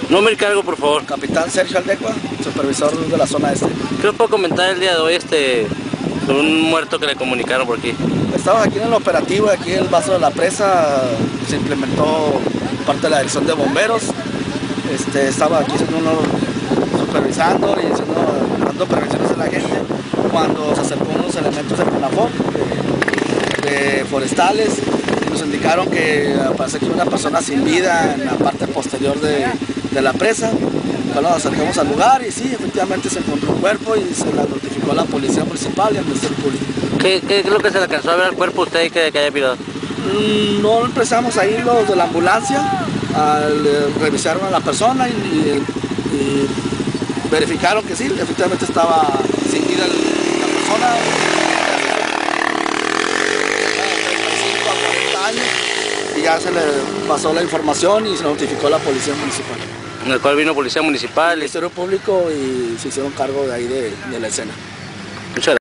Nombre y cargo, por favor. Capitán Sergio Aldecua, supervisor de la zona este. ¿Qué nos puedo comentar el día de hoy sobre un muerto que le comunicaron por aquí? Estamos aquí en el operativo, aquí en el Vaso de la Presa, se implementó parte de la dirección de bomberos. Estaba aquí supervisando y dando prevenciones a la gente cuando se acercó unos elementos de CONAFOC, de forestales, y nos indicaron que parece que hay una persona sin vida en la parte posterior de la presa. Bueno, nos acercamos al lugar y sí, efectivamente se encontró un cuerpo y se la notificó a la policía municipal y al Ministerio Público. ¿Qué es lo que se le alcanzó a ver al cuerpo usted y que haya mirado? No empezamos ahí los de la ambulancia, revisaron a la persona y verificaron que sí, efectivamente estaba sin vida la persona. 35 a 40 años, y ya se le pasó la información y se notificó a la policía municipal. En el cual vino policía municipal. El Ministerio Público y se hicieron cargo de ahí de la escena. Muchas gracias.